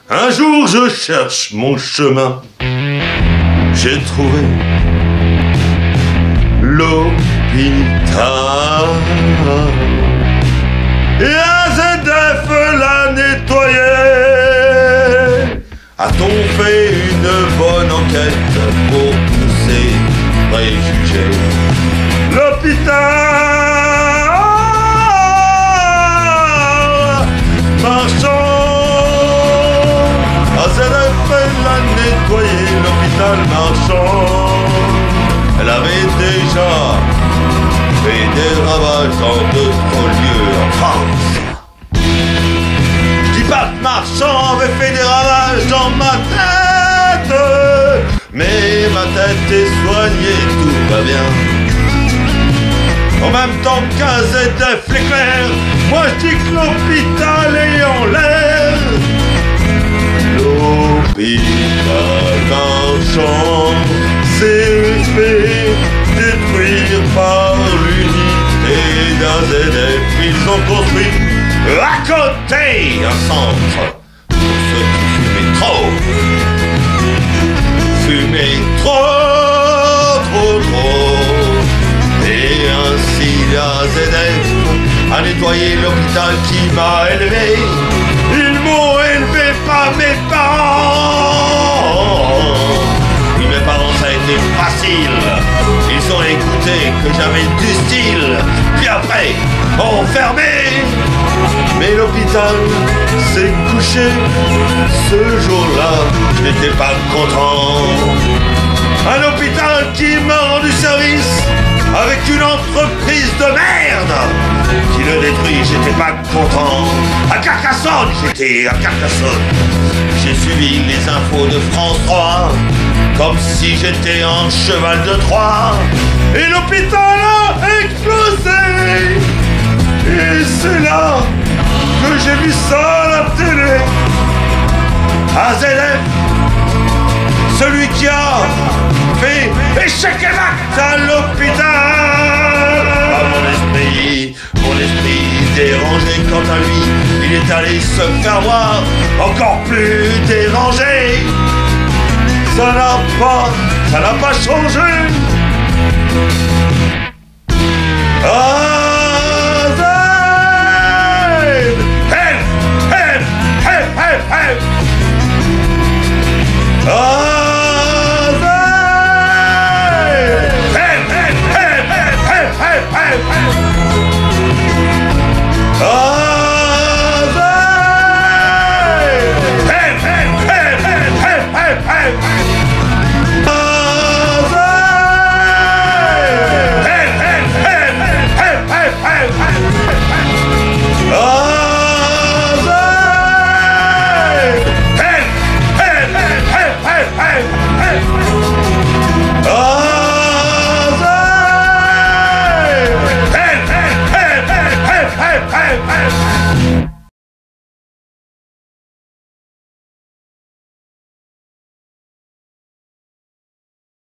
Un jour je cherche mon chemin, j'ai trouvé l'hôpital. Et AZF l'a nettoyé. A-t-on fait une bonne enquête pour tous ces préjugés? L'hôpital marchand. AZF l'a nettoyé, l'hôpital marchand. Elle avait déjà fait des ravages dans d'autres lieux en France. Je dis pas que Marchand avait fait des ravages dans ma tête, mais ma tête est soignée, tout va bien. En même temps qu'AZF l'éclair, moi je dis que l'hôpital est en l'air. L'hôpital Marchand s'est fait détruire par l'unité d'AZF. Ils ont construit à côté un centre pour ceux qui fumaient trop. Fumaient trop. Et ainsi l'AZF a nettoyé l'hôpital qui m'a élevé. Ils m'ont élevé, pas mes parents. Oui, mes parents, ça a été facile. Ils ont écouté que j'avais du style. Puis après, ont fermé. Mais l'hôpital s'est couché. Ce jour-là, je n'étais pas content. Un hôpital qui m'a rendu service avec une entreprise de merde qui le détruit, j'étais pas content. À Carcassonne, j'étais à Carcassonne. J'ai suivi les infos de France 3 comme si j'étais un cheval de Troie. Et l'hôpital a explosé. Et c'est là que j'ai vu ça à la télé. AZF, celui qui a fait échec et mat à l'hôpital. Mon esprit dérangé quant à lui, il est allé se faire voir encore plus dérangé. Ça n'a pas changé. Ah,